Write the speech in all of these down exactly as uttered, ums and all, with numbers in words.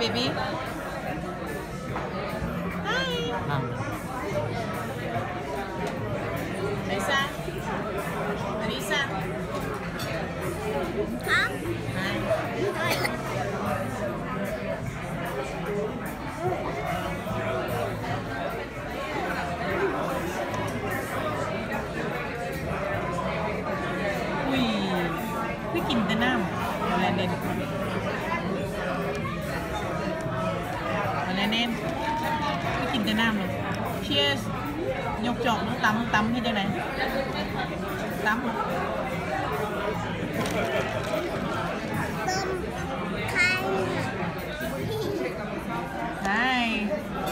baby. Hi. Mom. Lisa. Lisa. Huh? Hi. Ui, cứ chìm tới Nam. Rồi lên đi. Rồi lên em. Cứ chìm tới Nam rồi. Cheers. Nhọc trộn nó tắm tắm như thế này. Tắm. Tôm khai. Hi.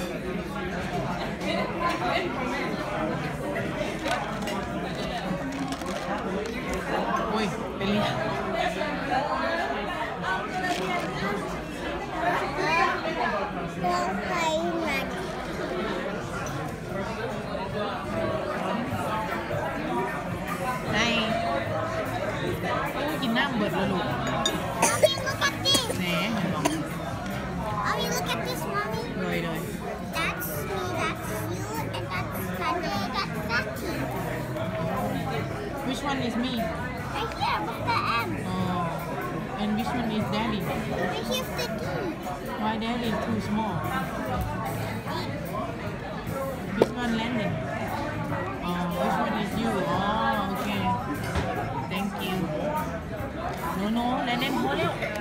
Ui, Billy. Tôm khai này. Này. Ui, chìm Nam bật rồi luôn. Mommy, look at this. Nè, nhìn không? Mommy, look at this, mommy. Rồi rồi. That's me, that's you, and that's Sunday, that's Sati. Which one is me? Right here, with the M. Oh. And which one is Daddy? Right here's the D. Why Daddy is too small? Which one landed? Oh, which one is you? Oh, okay. Thank you. No, no, let them hold it.